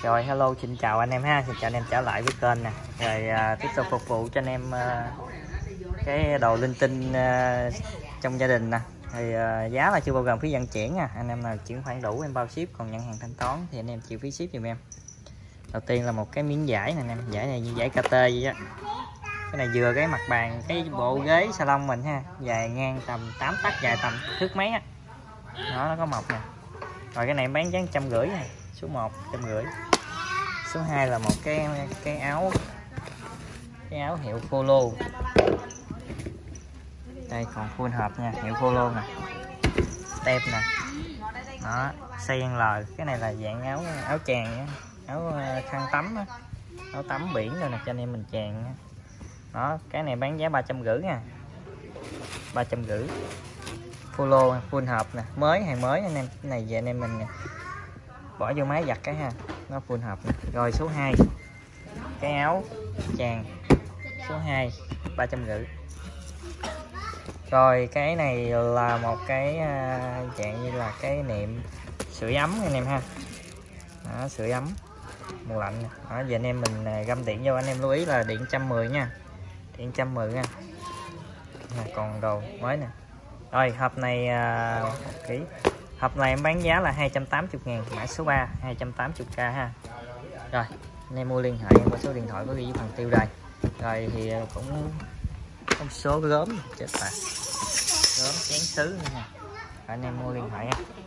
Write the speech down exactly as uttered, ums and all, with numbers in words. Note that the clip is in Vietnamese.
Rồi hello, xin chào anh em ha, xin chào anh em trở lại với kênh nè. Rồi à, tiếp tục phục vụ cho anh em à, cái đồ linh tinh à, trong gia đình nè. Thì à, giá là chưa bao gồm phí vận chuyển nha. Anh em nào chuyển khoản đủ em bao ship, còn nhận hàng thanh toán thì anh em chịu phí ship giùm em. Đầu tiên là một cái miếng vải này anh em, vải này như vải ca tê vậy á. Cái này vừa cái mặt bàn, cái bộ ghế salon mình ha, dài ngang tầm tám tấc, dài tầm thước mấy á. Đó, nó có mộc nè. Rồi cái này em bán giá một trăm rưỡi nè. Số một trăm rưỡi. Số hai là một cái cái áo cái áo hiệu Polo. Đây còn full hộp nha, hiệu Polo nè, tem nè. Đó, xê en lờ, cái này là dạng áo áo chàng, áo khăn tắm á, áo tắm biển rồi nè, cho anh em mình chàng. Đó, cái này bán giá ba trăm rưỡi nha, ba trăm rưỡi. Polo full hộp nè, mới, hàng mới anh em. Cái này về anh em mình bỏ vô máy giặt cái ha, nó full hộp nè. Rồi số hai, cái áo chàng số hai ba trăm rưỡi. Rồi cái này là một cái dạng như là cái niệm sưởi ấm anh em ha. Đó, sưởi ấm mùa lạnh. Đó, giờ anh em mình găm điện vô, anh em lưu ý là điện một trăm mười nha, điện một trăm mười nha. Nè, còn đồ mới nè. Rồi hộp này uh, ký. Hộp này em bán giá là hai trăm tám mươi ngàn, mã số ba hai trăm tám mươi k ha. Rồi anh em mua liên hệ qua số điện thoại có ghi phần tiêu đây. Rồi thì cũng có một số gốm chết bà, gốm chén sứ nữa nè, anh em mua liên hệ nha.